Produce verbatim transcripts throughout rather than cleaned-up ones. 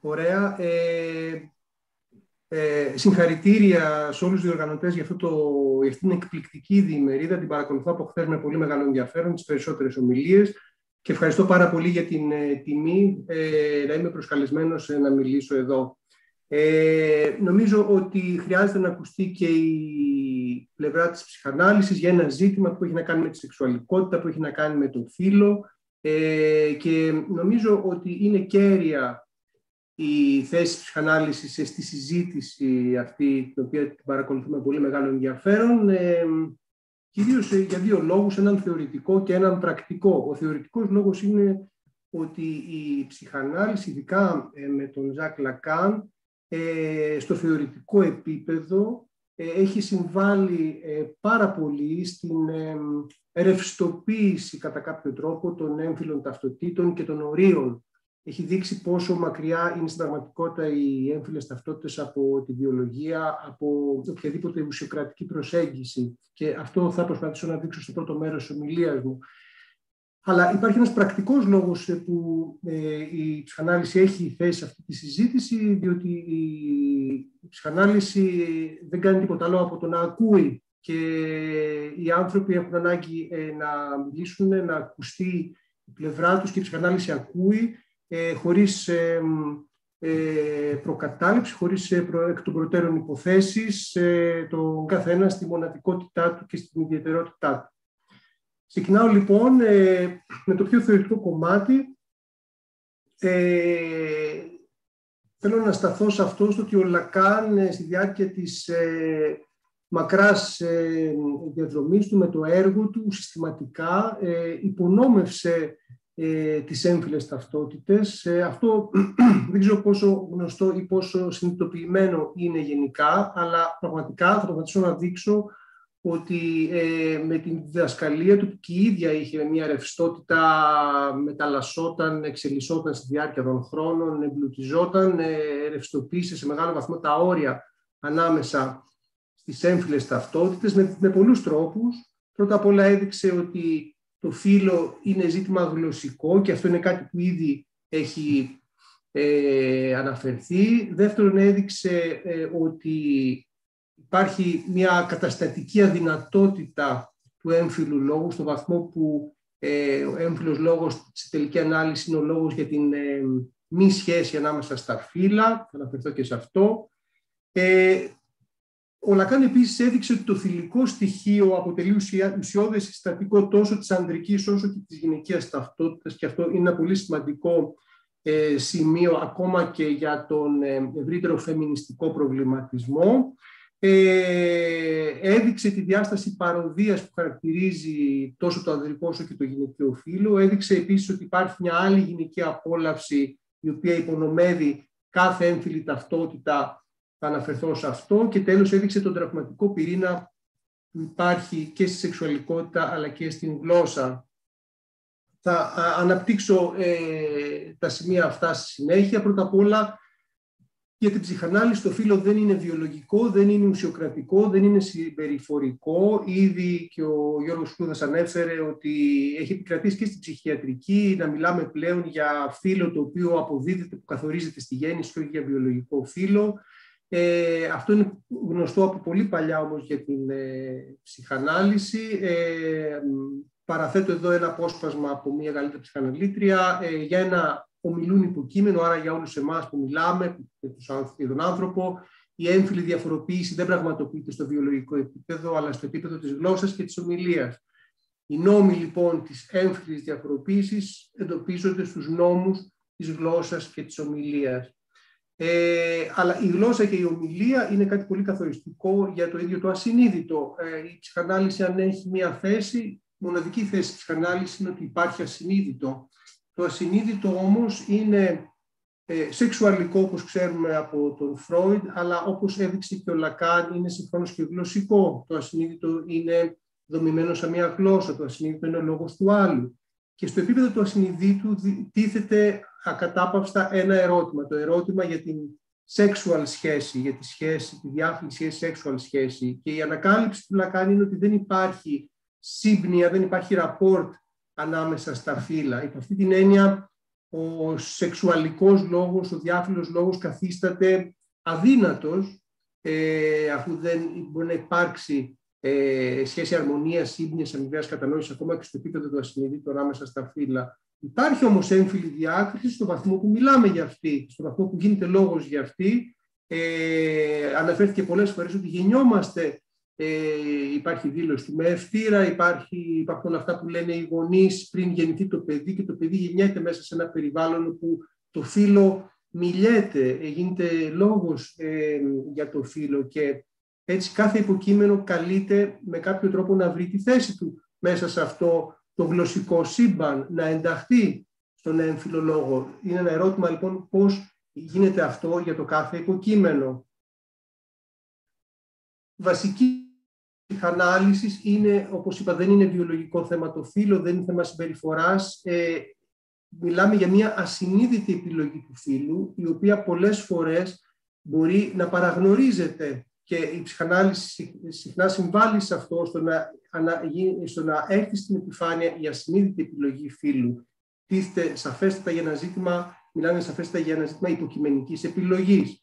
Ωραία. Ε, ε, συγχαρητήρια σε όλους τους διοργανωτές για, αυτό το, για αυτή την εκπληκτική διημερίδα. Την παρακολουθώ από χθες με πολύ μεγάλο ενδιαφέρον, τις περισσότερες ομιλίες. Και ευχαριστώ πάρα πολύ για την ε, τιμή ε, να είμαι προσκαλεσμένος ε, να μιλήσω εδώ. Ε, νομίζω ότι χρειάζεται να ακουστεί και η πλευρά της ψυχανάλυσης για ένα ζήτημα που έχει να κάνει με τη σεξουαλικότητα, που έχει να κάνει με το φύλο, ε, και νομίζω ότι είναι κέρια η θέση της ψυχανάλυσης στη συζήτηση αυτή, την οποία την παρακολουθούμε με πολύ μεγάλο ενδιαφέρον, ε, κυρίως για δύο λόγους, έναν θεωρητικό και έναν πρακτικό. Ο θεωρητικός λόγος είναι ότι η ψυχανάλυση, ειδικά ε, με τον Ζακ Λακάν, Ε, στο θεωρητικό επίπεδο ε, έχει συμβάλει ε, πάρα πολύ στην ε, ρευστοποίηση κατά κάποιο τρόπο των έμφυλων ταυτοτήτων και των ορίων. Έχει δείξει πόσο μακριά είναι στην πραγματικότητα οι έμφυλες ταυτότητες από τη βιολογία, από οποιαδήποτε ουσιοκρατική προσέγγιση. Και αυτό θα προσπαθήσω να δείξω στο πρώτο μέρος της ομιλίας μου. Αλλά υπάρχει ένας πρακτικός λόγος που ε, η ψυχανάλυση έχει θέση σε αυτή τη συζήτηση, διότι η, η ψυχανάλυση δεν κάνει τίποτα άλλο από το να ακούει, και οι άνθρωποι έχουν ανάγκη ε, να μιλήσουν, να ακουστεί η πλευρά τους, και η ψυχανάλυση ακούει ε, χωρίς ε, ε, προκατάληψη, χωρίς ε, προ, εκ των προτέρων υποθέσεις, ε, τον καθένα στη μοναδικότητά του και στην ιδιαιτερότητά του. Ξεκινάω λοιπόν ε, με το πιο θεωρητικό κομμάτι. Ε, θέλω να σταθώ σε αυτό, στο ότι ο Λακάν ε, στη διάρκεια της ε, μακράς ε, διαδρομής του με το έργο του συστηματικά ε, υπονόμευσε ε, τις έμφυλες ταυτότητες. Ε, αυτό δεν ξέρω πόσο γνωστό ή πόσο συνειδητοποιημένο είναι γενικά, αλλά πραγματικά θα προσπαθήσω να δείξω ότι ε, με την διδασκαλία του, που και η ίδια είχε μια ρευστότητα, μεταλλασσόταν, εξελισσόταν στη διάρκεια των χρόνων, εμπλουτιζόταν, ε, ρευστοποίησε σε μεγάλο βαθμό τα όρια ανάμεσα στις έμφυλες ταυτότητες με, με πολλούς τρόπους. Πρώτα απ' όλα έδειξε ότι το φύλο είναι ζήτημα γλωσσικό, και αυτό είναι κάτι που ήδη έχει ε, αναφερθεί. Δεύτερον, έδειξε ε, ότι υπάρχει μια καταστατική αδυνατότητα του έμφυλου λόγου, στο βαθμό που ε, ο έμφυλος λόγος σε τελική ανάλυση είναι ο λόγος για την ε, μη σχέση ανάμεσα στα φύλα. Θα αναφερθώ και σε αυτό. Ε, ο Λακάν επίσης έδειξε ότι το θηλυκό στοιχείο αποτελεί ουσιώδες συστατικό τόσο της ανδρικής όσο και της γυναικείας ταυτότητας, και αυτό είναι ένα πολύ σημαντικό ε, σημείο ακόμα και για τον ε, ευρύτερο φεμινιστικό προβληματισμό. Ε, έδειξε τη διάσταση παροδίας που χαρακτηρίζει τόσο το ανδρικό όσο και το γυναικείο φύλο. Έδειξε επίσης ότι υπάρχει μια άλλη γυναικεία απόλαυση, η οποία υπονομεύει κάθε έμφυλη ταυτότητα. Θα αναφερθώ σε αυτό. Και τέλος έδειξε τον τραυματικό πυρήνα που υπάρχει και στη σεξουαλικότητα αλλά και στην γλώσσα. Θα αναπτύξω ε, τα σημεία αυτά στη συνέχεια. Πρώτα απ' όλα, για την ψυχανάλυση το φύλο δεν είναι βιολογικό, δεν είναι ουσιοκρατικό, δεν είναι συμπεριφορικό. Ήδη και ο Γιώργος Φλούδας ανέφερε ότι έχει επικρατήσει και στην ψυχιατρική να μιλάμε πλέον για φύλο το οποίο αποδίδεται, που καθορίζεται στη γέννηση, και όχι για βιολογικό φύλο. Ε, αυτό είναι γνωστό από πολύ παλιά όμως για την ε, ψυχανάλυση. Ε, παραθέτω εδώ ένα απόσπασμα από μια καλύτερη ψυχαναλήτρια ε, για ένα ομιλούν υποκείμενο, άρα για όλους εμάς που μιλάμε, για τον άνθρωπο. Η έμφυλη διαφοροποίηση δεν πραγματοποιείται στο βιολογικό επίπεδο, αλλά στο επίπεδο της γλώσσας και της ομιλίας. Οι νόμοι λοιπόν της έμφυλης διαφοροποίησης εντοπίζονται στους νόμους της γλώσσας και της ομιλίας. Ε, αλλά η γλώσσα και η ομιλία είναι κάτι πολύ καθοριστικό για το ίδιο το ασυνείδητο. Ε, η ψυχανάλυση, αν έχει μία θέση, μοναδική θέση της ψυχανάλυσης είναι ότι υπάρχει ασυνείδητο. Το ασυνείδητο όμως είναι ε, σεξουαλικό, όπως ξέρουμε από τον Φρόιντ, αλλά όπως έδειξε και ο Λακάν, είναι συγχρόνως και γλωσσικό. Το ασυνείδητο είναι δομημένο σε μια γλώσσα, το ασυνείδητο είναι ο λόγος του άλλου. Και στο επίπεδο του ασυνειδήτου τίθεται ακατάπαυστα ένα ερώτημα, το ερώτημα για την sexual σχέση, για τη σχέση, τη διάφυλη σχέση, sexual σχέση. Και η ανακάλυψη του Λακάν είναι ότι δεν υπάρχει σύμπνοια, δεν υπάρχει rapport ανάμεσα στα φύλλα. Υπό αυτή την έννοια, ο σεξουαλικός λόγος, ο διάφυλος λόγος καθίσταται αδύνατος, ε, αφού δεν μπορεί να υπάρξει ε, σχέση αρμονίας, σύμπνοιας, αμοιβαίας κατανόησης, ακόμα και στο επίπεδο του ασυνείδητου ανάμεσα στα φύλλα. Υπάρχει όμως έμφυλη διάκριση στον βαθμό που μιλάμε για αυτή, στον βαθμό που γίνεται λόγος για αυτή. Ε, αναφέρθηκε πολλές φορές ότι γεννιόμαστε, ε, υπάρχει δήλωση του μεευτήρα, υπάρχει, υπάρχουν αυτά που λένε οι γονείς πριν γεννηθεί το παιδί, και το παιδί γεννιέται μέσα σε ένα περιβάλλον όπου το φύλο μιλιέται, ε, γίνεται λόγος ε, για το φύλο, και έτσι κάθε υποκείμενο καλείται με κάποιο τρόπο να βρει τη θέση του μέσα σε αυτό το γλωσσικό σύμπαν, να ενταχθεί στον έμφυλο λόγο. Είναι ένα ερώτημα λοιπόν πώς γίνεται αυτό για το κάθε υποκείμενο. Βασική ψυχανάλυση είναι, όπως είπα, δεν είναι βιολογικό θέμα το φύλο, δεν είναι θέμα συμπεριφοράς. Ε, μιλάμε για μια ασυνείδητη επιλογή του φύλου, η οποία πολλές φορές μπορεί να παραγνωρίζεται, και η ψυχανάλυση συχνά συμβάλλει σε αυτό, στο να, στο να έρθει στην επιφάνεια η ασυνείδητη επιλογή φύλου. Τίθεται σαφέστατα για ένα ζήτημα, μιλάμε σαφέστατα για ένα ζήτημα υποκειμενικής επιλογής.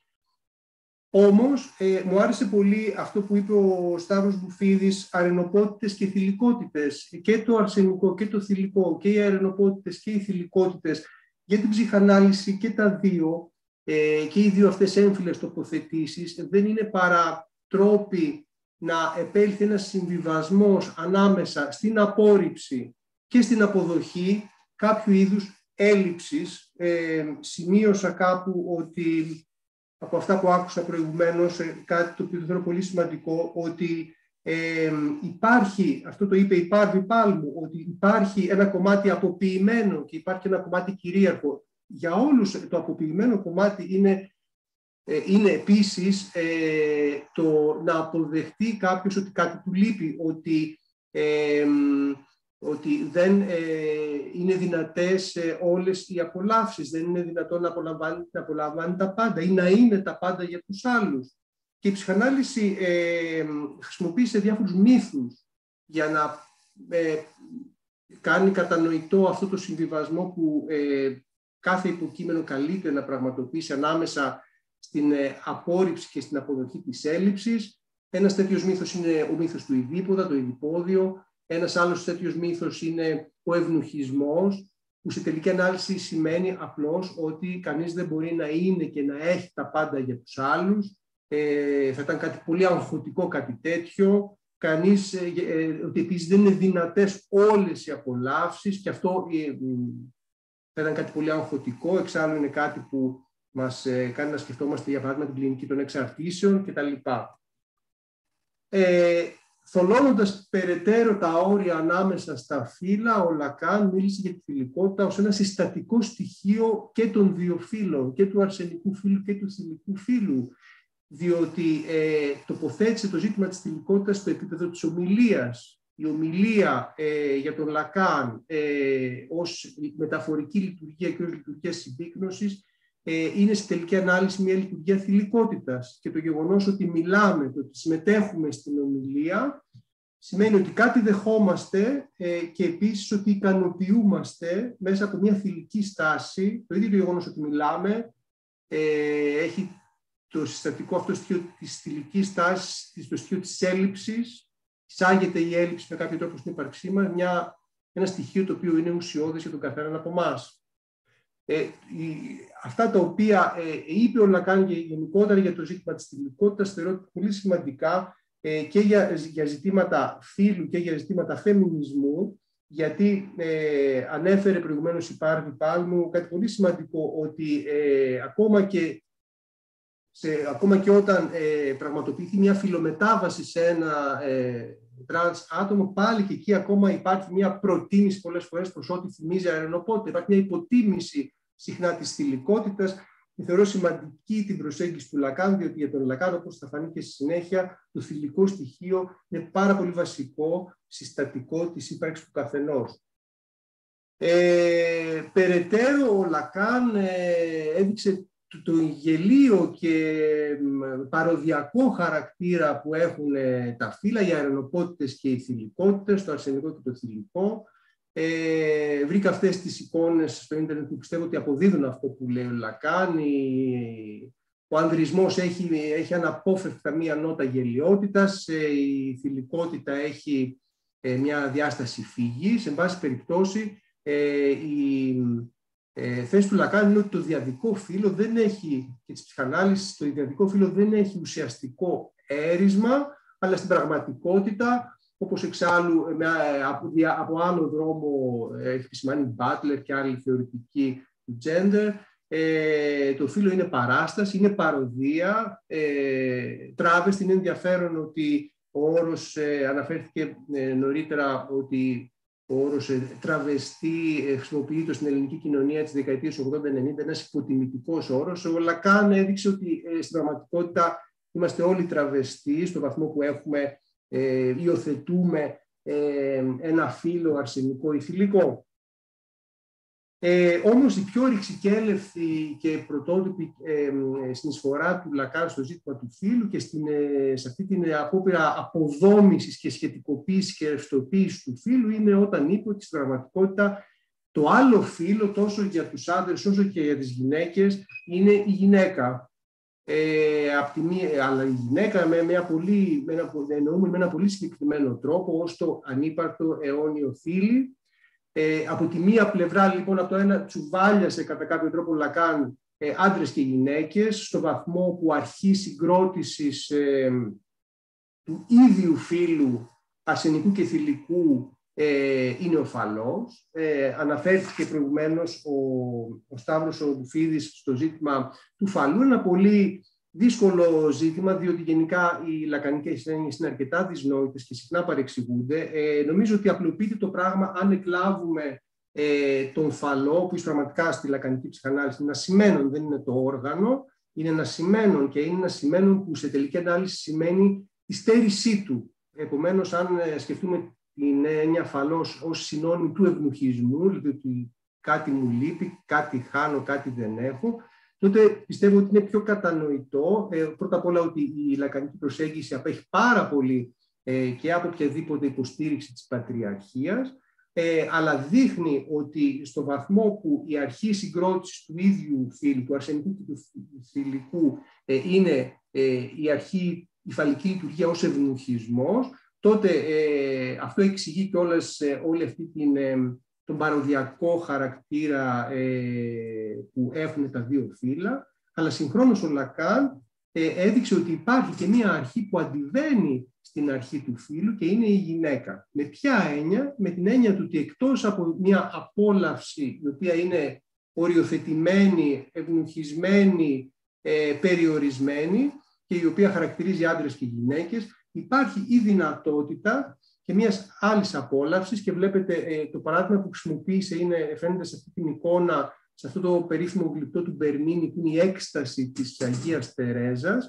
Όμως, ε, μου άρεσε πολύ αυτό που είπε ο Σταύρος Μπουφίδης, αρενοπότητες και θηλυκότητες. Και το αρσενικό και το θηλυκό, και οι αρενοπότητες και οι θηλυκότητες, για την ψυχανάλυση και τα δύο, ε, και οι δύο αυτές έμφυλες τοποθετήσεις, δεν είναι παρά τρόποι να επέλθει ένας συμβιβασμός ανάμεσα στην απόρριψη και στην αποδοχή κάποιου είδους έλλειψης. Ε, σημείωσα κάπου ότι, από αυτά που άκουσα προηγουμένως, κάτι το οποίο το θεωρώ πολύ σημαντικό, ότι ε, υπάρχει, αυτό το είπε η Πάρβη Πάλμου, ότι υπάρχει ένα κομμάτι αποποιημένο και υπάρχει ένα κομμάτι κυρίαρχο. Για όλους το αποποιημένο κομμάτι είναι, ε, είναι επίσης ε, το να αποδεχτεί κάποιος ότι κάτι του λείπει, ότι, ε, ότι δεν ε, είναι δυνατές ε, όλες οι απολαύσεις, δεν είναι δυνατόν να απολαμβάνει, να απολαμβάνει τα πάντα ή να είναι τα πάντα για τους άλλους. Και η ψυχανάλυση ε, χρησιμοποίησε διάφορους μύθους για να ε, κάνει κατανοητό αυτό το συμβιβασμό που ε, κάθε υποκείμενο καλείται να πραγματοποιήσει ανάμεσα στην ε, απόρριψη και στην αποδοχή της έλλειψης. Ένας τέτοιος μύθος είναι ο μύθος του ειδίποδα, το ειδιπόδιο. Ένας άλλος τέτοιος μύθος είναι ο ευνουχισμός, που σε τελική ανάλυση σημαίνει απλώς ότι κανείς δεν μπορεί να είναι και να έχει τα πάντα για τους άλλους. Ε, θα ήταν κάτι πολύ αγχωτικό κάτι τέτοιο. Κανείς, ε, ε, ότι επίσης δεν είναι δυνατές όλες οι απολαύσεις, και αυτό ε, ε, θα ήταν κάτι πολύ αγχωτικό. Εξάλλου είναι κάτι που μας ε, κάνει να σκεφτόμαστε, για παράδειγμα, την κλινική των εξαρτήσεων κτλ. Ε, Θολώνοντας περαιτέρω τα όρια ανάμεσα στα φύλλα, ο Λακάν μίλησε για τη θηλυκότητα ως ένα συστατικό στοιχείο και των δύο φύλων, και του αρσενικού φύλου και του θηλυκού φύλου, διότι ε, τοποθέτησε το ζήτημα της θηλυκότητας στο επίπεδο της ομιλίας. Η ομιλία ε, για τον Λακάν ε, ως μεταφορική λειτουργία και ως λειτουργία συμπίκνωσης ε, είναι σε τελική ανάλυση μια λειτουργία θηλυκότητας, και το γεγονός ότι μιλάμε, το ότι συμμετέχουμε στην ομιλία, σημαίνει ότι κάτι δεχόμαστε ε, και επίσης ότι ικανοποιούμαστε μέσα από μια θηλυκή στάση. Το ίδιο το γεγονός ότι μιλάμε ε, έχει το συστατικό αυτό στοιχείο της θηλυκής στάσης, το στοιχείο της έλλειψης. Εισάγεται η έλλειψη με κάποιο τρόπο στην ύπαρξή μας, μια, ένα στοιχείο το οποίο είναι ουσιώδες για τον καθέναν από εμάς. Ε, η, αυτά τα οποία ε, είπε ο Λακάν και γενικότερα για το ζήτημα της θηλυκότητας, θεωρώ πολύ σημαντικά ε, και για, για ζητήματα φύλου και για ζητήματα φεμινισμού, γιατί ε, ανέφερε προηγουμένως η Πάρβη Πάλμου κάτι πολύ σημαντικό, ότι ε, ακόμα και Σε, ακόμα και όταν ε, πραγματοποιηθεί μια φιλομετάβαση σε ένα ε, τρανς άτομο, πάλι και εκεί ακόμα υπάρχει μια προτίμηση πολλές φορές προς ό,τι θυμίζει αρενοπότητα. Υπάρχει μια υποτίμηση συχνά της θηλυκότητας. Θεωρώ σημαντική την προσέγγιση του Λακάν, διότι για τον Λακάν, όπως θα φανεί και στη συνέχεια, το θηλυκό στοιχείο είναι πάρα πολύ βασικό συστατικό της ύπαρξης του καθενός. Ε, περαιτέρω, ο Λακάν ε, έδειξε το γελίο και παροδιακό χαρακτήρα που έχουν τα φύλλα, οι αρενοπότητες και οι θηλυκότητες, το αρσενικό και το θηλυκό, Ε, βρήκα αυτές τις εικόνες στο ίντερνετ που πιστεύω ότι αποδίδουν αυτό που λέει ο Λακάν. Ο ανδρισμός έχει, έχει αναπόφευκτα μία νότα γελοιότητας, η θηλυκότητα έχει μια διάσταση φύγης. Εν πάση περιπτώσει, η θέση του Λακάν είναι ότι το διαδικό φύλο δεν έχει, και της ψυχανάλυσης, το διαδικό φύλο δεν έχει ουσιαστικό έρισμα, αλλά στην πραγματικότητα, όπως εξάλλου από, από άλλο δρόμο έχει επισημάνει Μπάτλερ και άλλοι θεωρητικοί του gender, ε, το φύλο είναι παράσταση, είναι παροδία. Ε, τράβεστη, είναι ενδιαφέρον ότι ο όρος ε, αναφέρθηκε ε, νωρίτερα ότι ο όρος ε, τραβεστή ε, χρησιμοποιείται στην ελληνική κοινωνία της δεκαετίας ογδόντα ενενήντα, ένας υποτιμητικός όρος. Ο Λακάν έδειξε ότι ε, στην πραγματικότητα είμαστε όλοι τραβεστοί στο βαθμό που έχουμε ε, υιοθετούμε ε, ένα φύλο αρσενικό ή θηλυκό. Ε, όμως η πιο ρηξικέλευθη και πρωτότυπη ε, συνεισφορά του Λακάν στο ζήτημα του φύλου και στην, ε, σε αυτή την απόπειρα αποδόμησης και σχετικοποίησης και ρευστοποίησης του φύλου είναι όταν είπε ότι στην πραγματικότητα το άλλο φύλο τόσο για τους άντρες όσο και για τις γυναίκες είναι η γυναίκα. Ε, από τη μία, αλλά η γυναίκα με, μια πολύ, με, ένα, εννοούμε, με ένα πολύ συγκεκριμένο τρόπο ως το ανύπαρκτο αιώνιο θήλυ. Ε, από τη μία πλευρά, λοιπόν, από το ένα τσουβάλιασε κατά κάποιο τρόπο Λακάν ε, άντρες και γυναίκες στο βαθμό που αρχή συγκρότησης ε, του ίδιου φύλου αρσενικού και θηλυκού ε, είναι ο φαλός. Ε, αναφέρθηκε προηγουμένως ο, ο Σταύρος ο Μπουφίδης στο ζήτημα του φαλού, ένα πολύ δύσκολο ζήτημα, διότι γενικά οι λακανικές έννοιες είναι αρκετά δυσνόητες και συχνά παρεξηγούνται. Ε, νομίζω ότι απλοποιείται το πράγμα αν εκλάβουμε ε, τον φαλό, που πραγματικά στη λακανική ψυχανάλυση είναι ένα σημαίνον, δεν είναι το όργανο, είναι ένα σημαίνον και είναι ένα σημαίνον που σε τελική ανάλυση σημαίνει τη στέρησή του. Επομένως, αν σκεφτούμε την έννοια φαλός ως συνώνυμο του ευνουχισμού, δηλαδή ότι κάτι μου λείπει, κάτι χάνω, κάτι δεν έχω, τότε πιστεύω ότι είναι πιο κατανοητό, ε, πρώτα απ' όλα, ότι η λακανική προσέγγιση απέχει πάρα πολύ ε, και από οποιαδήποτε υποστήριξη της πατριαρχίας, ε, αλλά δείχνει ότι στο βαθμό που η αρχή συγκρότησης του ίδιου φύλου, του αρσενικού και του θηλυκού, ε, είναι ε, η αρχή, η φαλική λειτουργία ως ευνουχισμός, τότε ε, αυτό εξηγεί κιόλας ε, όλη αυτή την... Ε, τον παροδιακό χαρακτήρα ε, που έχουν τα δύο φύλλα, αλλά συγχρόνως ο Λακάν ε, έδειξε ότι υπάρχει και μία αρχή που αντιβαίνει στην αρχή του φύλου και είναι η γυναίκα. Με ποια έννοια? Με την έννοια του ότι εκτός από μία απόλαυση η οποία είναι οριοθετημένη, ευνουχισμένη, ε, περιορισμένη και η οποία χαρακτηρίζει άντρες και γυναίκες, υπάρχει η δυνατότητα και μιας άλλης απόλαυσης, και βλέπετε ε, το παράδειγμα που χρησιμοποίησε είναι, φαίνεται σε αυτή την εικόνα, σε αυτό το περίφημο γλυπτό του Μπερνίνη, που είναι η έκσταση της Αγίας Τερέζας.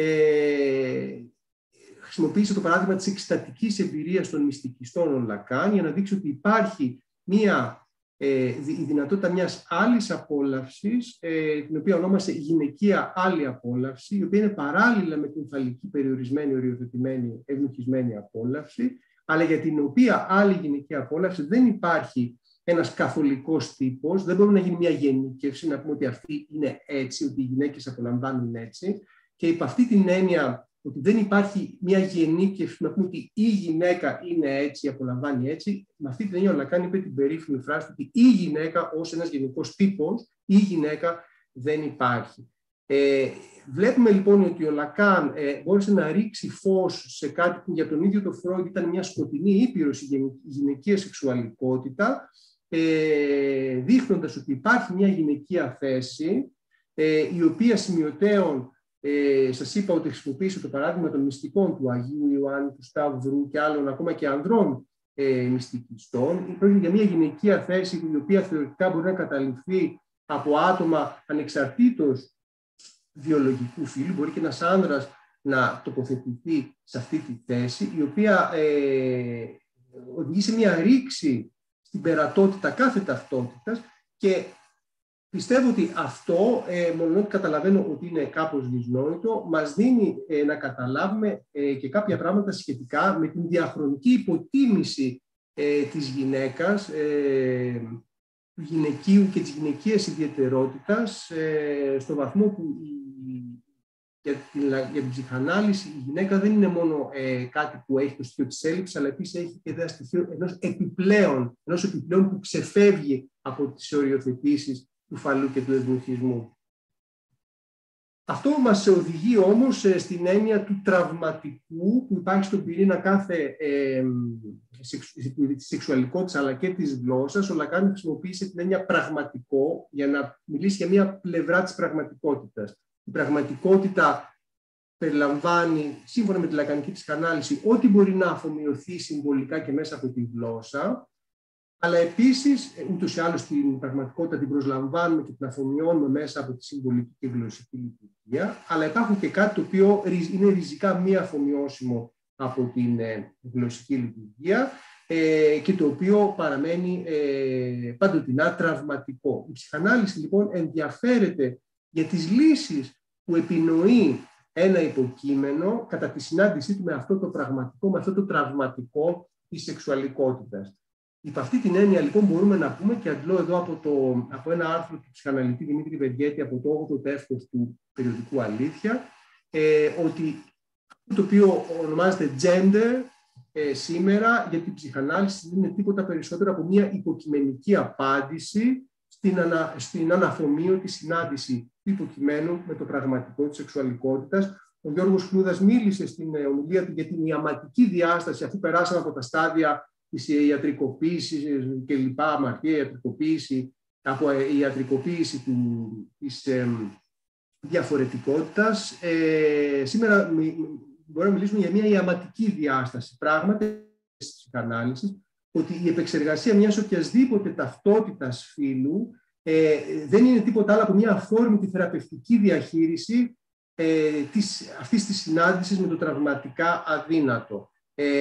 Ε, χρησιμοποίησε το παράδειγμα της εκστατικής εμπειρίας των μυστικιστών ο Λακάν για να δείξει ότι υπάρχει μια, ε, η δυνατότητα μιας άλλης απόλαυσης, ε, την οποία ονόμασε γυναικεία άλλη απόλαυση, η οποία είναι παράλληλα με την φαλική περιορισμένη, οριοθετημένη, ευνουχισμένη απόλαυση, αλλά για την οποία άλλη γυναικεία απόλαυση δεν υπάρχει ένας καθολικός τύπος, δεν μπορεί να γίνει μια γενίκευση, να πούμε ότι αυτή είναι έτσι, ότι οι γυναίκες απολαμβάνουν έτσι, και υπ' αυτή την έννοια ότι δεν υπάρχει μια γενίκευση, να πούμε ότι η γυναίκα είναι έτσι, απολαμβάνει έτσι, με αυτή την έννοια ο Λακάν είπε την περίφημη φράση ότι η γυναίκα ως ένας γενικός τύπος, η γυναίκα δεν υπάρχει. Ε, βλέπουμε λοιπόν ότι ο Λακάν ε, μπόρεσε να ρίξει φως σε κάτι που για τον ίδιο το Φρόιντ ήταν μια σκοτεινή ήπειρος, η γυναικεία σεξουαλικότητα, ε, δείχνοντας ότι υπάρχει μια γυναικεία θέση, ε, η οποία σημειωτέων, ε, σας είπα ότι χρησιμοποίησε το παράδειγμα των μυστικών του Αγίου Ιωάννη, του Σταύρου και άλλων ακόμα και ανδρών ε, μυστικιστών. Πρόκειται για μια γυναικεία θέση η οποία θεωρητικά μπορεί να καταληφθεί από άτομα ανεξαρτήτως βιολογικού φύλου, μπορεί και ένας άνδρας να τοποθετηθεί σε αυτή τη θέση, η οποία ε, οδηγεί σε μια ρήξη στην περατότητα κάθε ταυτότητας, και πιστεύω ότι αυτό, ε, μόνο ότι καταλαβαίνω ότι είναι κάπως δυσνόητο, μας δίνει ε, να καταλάβουμε ε, και κάποια πράγματα σχετικά με την διαχρονική υποτίμηση ε, της γυναίκας, ε, του γυναικείου και της γυναικείας ιδιαιτερότητας, ε, στο βαθμό που η, για, την, για την ψυχανάλυση η γυναίκα δεν είναι μόνο ε, κάτι που έχει το στοιχείο της έλλειψης, αλλά επίσης έχει και ένα στοιχείο ενός επιπλέον, ενός επιπλέον που ξεφεύγει από τις οριοθετήσεις του φαλού και του ευνουχισμού. Αυτό μας οδηγεί όμως στην έννοια του τραυματικού που υπάρχει στον πυρήνα κάθε ε, της σεξουαλικότητας αλλά και της γλώσσας. Ο Λακάν χρησιμοποίησε την έννοια πραγματικό για να μιλήσει για μια πλευρά της πραγματικότητας. Η πραγματικότητα περιλαμβάνει, σύμφωνα με τη λακανική ψυχανάλυση, ό,τι μπορεί να αφομοιωθεί συμβολικά και μέσα από τη γλώσσα, αλλά επίσης, ούτως ή άλλως την πραγματικότητα την προσλαμβάνουμε και την αφομοιώνουμε μέσα από τη συμβολική και γλωσσική λειτουργία, αλλά υπάρχουν και κάτι το οποίο είναι ριζικά μη αφομοιώσιμο από την γλωσσική λειτουργία και το οποίο παραμένει παντοτινά τραυματικό. Η ψυχανάλυση λοιπόν ενδιαφέρεται για τις λύσεις που επινοεί ένα υποκείμενο κατά τη συνάντησή του με αυτό το πραγματικό, με αυτό το τραυματικό της σεξουαλικότητας. Υπ' αυτή την έννοια λοιπόν μπορούμε να πούμε, και αντλώ εδώ από, το, από ένα άρθρο του ψυχαναλυτή Δημήτρη Βεργέτη από το όγδοο τεύχος του περιοδικού Αλήθεια, ε, ότι αυτό το οποίο ονομάζεται gender ε, σήμερα για την ψυχανάλυση δεν είναι τίποτα περισσότερο από μια υποκειμενική απάντηση στην, ανα, στην αναφομοίωτη συνάντηση του υποκειμένου με το πραγματικό της σεξουαλικότητας. Ο Γιώργος Κλούδας μίλησε στην ομιλία του για την ιαματική διάσταση, αφού περάσαμε από τα στάδια της ιατρικοποίησης και λοιπά, αμαρτία ιατρικοποίηση, από ιατρικοποίηση του, της ε, διαφορετικότητας. Ε, σήμερα μπορούμε να μιλήσουμε για μια ιαματική διάσταση. Πράγματι, της ψυχανάλυσης, ότι η επεξεργασία μιας οποιασδήποτε ταυτότητας φύλου ε, δεν είναι τίποτα άλλο από μια αφόρμητη θεραπευτική διαχείριση ε, της, αυτής της συνάντησης με το τραυματικά αδύνατο.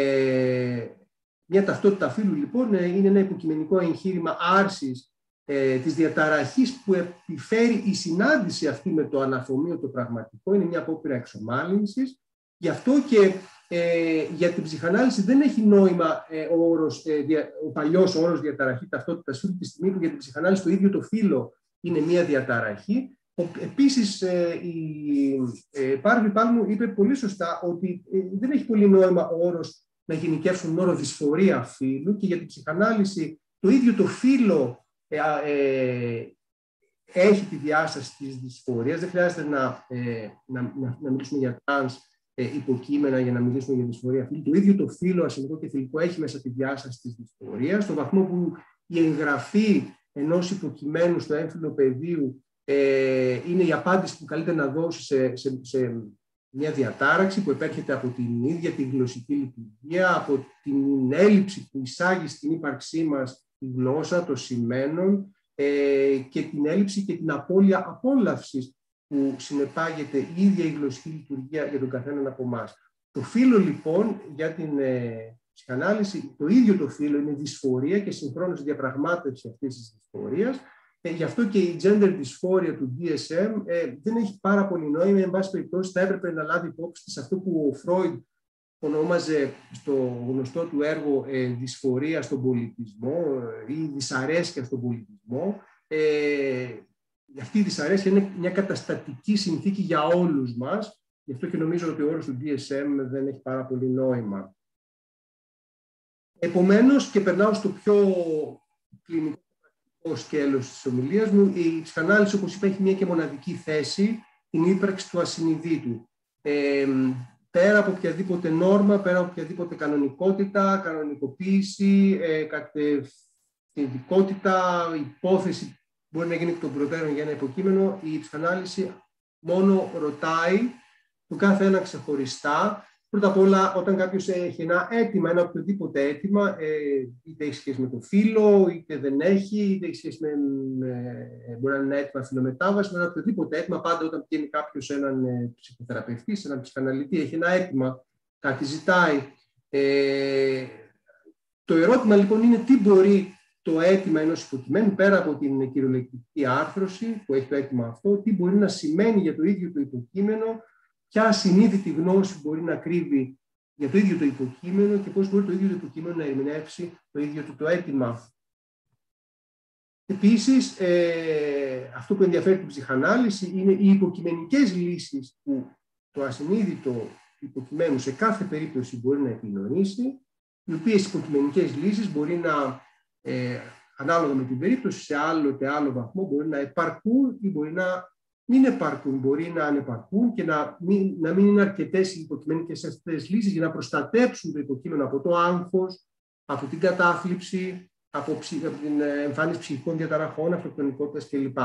Ε, Μια ταυτότητα φύλου, λοιπόν, είναι ένα υποκειμενικό εγχείρημα άρσης ε, της διαταραχής που επιφέρει η συνάντηση αυτή με το αναφομοίωτο πραγματικό. Είναι μια απόπειρα εξομάλυνσης. Γι' αυτό και ε, για την ψυχανάλυση δεν έχει νόημα ε, ο, όρος, ε, δια, ο παλιός όρος διαταραχή ταυτότητας φύλου, τη στιγμή που για την ψυχανάλυση το ίδιο το φύλο είναι μια διαταραχή. Επίσης, ε, η ε, Πάρβη Πάλμου είπε πολύ σωστά ότι ε, δεν έχει πολύ νόημα ο όρος να γενικεύσουν τον όρο δυσφορία φύλου, και για την ψυχανάλυση το ίδιο το φύλο ε, ε, έχει τη διάσταση της δυσφορίας. Δεν χρειάζεται να, ε, να, να, να μιλήσουμε για τρανς ε, υποκείμενα για να μιλήσουμε για δυσφορία φύλου. Το ίδιο το φύλο ασυμβικό και θηλυκό έχει μέσα τη διάσταση της δυσφορίας, στον βαθμό που η εγγραφή ενός υποκειμένου στο έμφυλο πεδίου ε, είναι η απάντηση που καλείται να δώσει σε, σε, σε μια διατάραξη που επέρχεται από την ίδια τη γλωσσική λειτουργία, από την έλλειψη που εισάγει στην ύπαρξή μας τη γλώσσα, το σημαίνον ε, και την έλλειψη και την απώλεια απόλαυσης που συνεπάγεται η ίδια η γλωσσική λειτουργία για τον καθέναν από εμάς. Το φύλο, λοιπόν, για την ε, ψυχανάλυση, το ίδιο το φύλο είναι δυσφορία και συγχρόνως διαπραγμάτευση αυτής της δυσφορίας. Ε, γι' αυτό και η gender dysphoria του ντι ες εμ ε, δεν έχει πάρα πολύ νόημα. Εν πάση περιπτώσει, θα έπρεπε να λάβει υπόψη της αυτό που ο Φρόιντ ονόμαζε στο γνωστό του έργο ε, δυσφορία στον πολιτισμό ε, ή δυσαρέσκεια στον πολιτισμό. Ε, αυτή η δυσαρέσκεια είναι μια καταστατική συνθήκη για όλους μας. Γι' αυτό και νομίζω ότι ο όρος του ντι ες εμ δεν έχει πάρα πολύ νόημα. Επομένως, και περνάω στο πιο κλινικό σκέλος της ομιλίας μου, η ψυχανάλυση, όπως είπα, έχει μια και μοναδική θέση, την ύπαρξη του ασυνειδήτου. Ε, πέρα από οποιαδήποτε νόρμα, πέρα από οποιαδήποτε κανονικότητα, κανονικοποίηση, ε, κατευθυντικότητα, υπόθεση μπορεί να γίνει εκ των προτέρων για ένα υποκείμενο, η ψυχανάλυση μόνο ρωτάει το κάθε ένα ξεχωριστά. Πρώτα απ' όλα, όταν κάποιος έχει ένα αίτημα, ένα οποιοδήποτε αίτημα, ε, είτε έχει σχέση με το φύλο, είτε δεν έχει, είτε έχει σχέση με, με μπορεί να είναι ένα αίτημα φυλομετάβαση, με ένα οποιοδήποτε αίτημα, πάντα όταν πηγαίνει κάποιος σε έναν ε, ψυχοθεραπευτή, σε έναν ψυχαναλυτή, έχει ένα αίτημα, κάτι ζητάει. Ε, το ερώτημα λοιπόν είναι τι μπορεί το αίτημα ενός υποκειμένου, πέρα από την κυριολεκτική άρθρωση που έχει το αίτημα αυτό, τι μπορεί να σημαίνει για το ίδιο το υποκείμενο, ποια ασυνείδητη γνώση μπορεί να κρύβει για το ίδιο το υποκείμενο και πώς μπορεί το ίδιο το υποκείμενο να ερμηνεύσει το ίδιο του το αίτημα. Επίσης, ε, αυτό που ενδιαφέρει την ψυχανάλυση είναι οι υποκειμενικές λύσεις που το ασυνείδητο υποκειμένου σε κάθε περίπτωση μπορεί να επικοινωνήσει, οι οποίες υποκειμενικές λύσεις μπορεί να, ε, ανάλογα με την περίπτωση, σε άλλο και άλλο βαθμό μπορεί να επαρκούν ή μπορεί να μην επαρκούν, μπορεί να ανεπαρκούν και να μην, να μην είναι αρκετές οι υποκειμενικές αυτές λύσεις για να προστατέψουν το υποκείμενο από το άγχος, από την κατάθλιψη, από, ψη, από την εμφάνιση ψυχικών διαταραχών, αυτοκτονικότητας κλπ.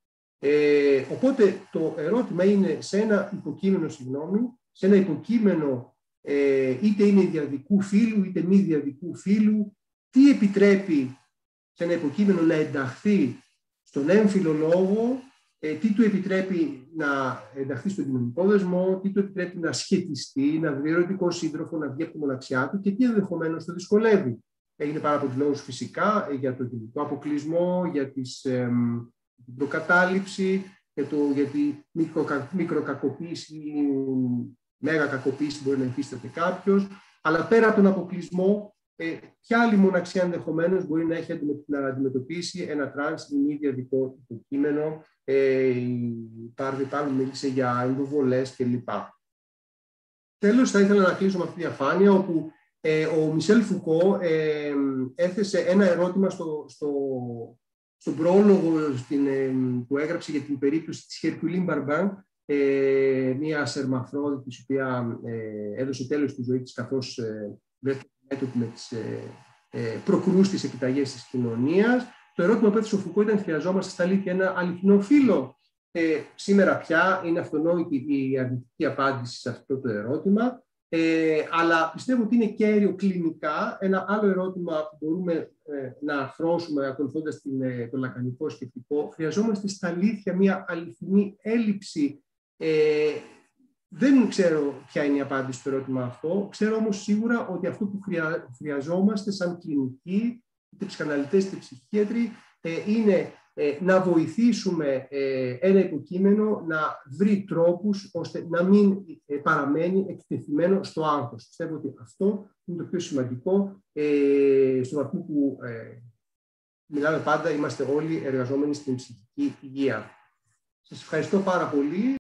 Ε, οπότε το ερώτημα είναι σε ένα υποκείμενο, συγγνώμη, σε ένα υποκείμενο ε, είτε είναι διαδικού φύλου είτε μη διαδικού φύλου, τι επιτρέπει σε ένα υποκείμενο να ενταχθεί στον έμφυλο λόγο, ε, τι του επιτρέπει να ενταχθεί στον κοινωνικό δεσμό, τι του επιτρέπει να σχετιστεί, να βρει ερωτικό σύντροφο, να βγει από τη μοναξιά του και τι ενδεχομένως το δυσκολεύει. Έγινε πάρα πολλούς λόγους φυσικά για το κοινωνικό αποκλεισμό, για τις, ε, την προκατάληψη, για, το, για τη μικροκα, μικροκακοποίηση, μέγα κακοποίηση μπορεί να υφίσταται κάποιος, αλλά πέρα από τον αποκλεισμό, ε, ποια άλλη μοναξιά ενδεχομένως μπορεί να έχει να αντιμετωπίσει ένα τρανς ή μη διαδικό υποκείμενο, ε, η Πάρβη Πάλου μίλησε για ενδοβολές κλπ. Τέλος, θα ήθελα να κλείσω με αυτή τη διαφάνεια, όπου ε, ο Μισελ Φουκώ ε, έθεσε ένα ερώτημα στο, στο, στον πρόλογο στην, ε, που έγραψε για την περίπτωση της Herculine Barbin, ε, μια σερμαφρόδιτη, η οποία ε, έδωσε τέλος στη ζωή της καθώς ε, βρέθηκε μέτωπη με τις ε, ε, προκρούστιες επιταγές της κοινωνίας. Το ερώτημα που έθεσε ο Φουκώ ήταν: χρειαζόμαστε στα αλήθεια ένα αληθινό φύλο? Ε, σήμερα πια είναι αυτονόητη η αρνητική απάντηση σε αυτό το ερώτημα, ε, αλλά πιστεύω ότι είναι κέριο κλινικά. Ένα άλλο ερώτημα που μπορούμε ε, να αρθρώσουμε ακολουθώντας ε, το λακανικό σκεπτικό: χρειαζόμαστε στα αλήθεια μια αληθινή έλλειψη? Ε, δεν ξέρω ποια είναι η απάντηση στο ερώτημα αυτό. Ξέρω όμως σίγουρα ότι αυτό που χρειά, χρειαζόμαστε σαν κλινικοί, είτε ψυχαναλυτές είτε ψυχίατροι, ε, είναι ε, να βοηθήσουμε ε, ένα υποκείμενο να βρει τρόπους ώστε να μην ε, παραμένει εκτεθειμένο στο άγχος. Πιστεύω ότι αυτό είναι το πιο σημαντικό, ε, στο βαθμό που ε, μιλάμε πάντα, είμαστε όλοι εργαζόμενοι στην ψυχική υγεία. Σας ευχαριστώ πάρα πολύ.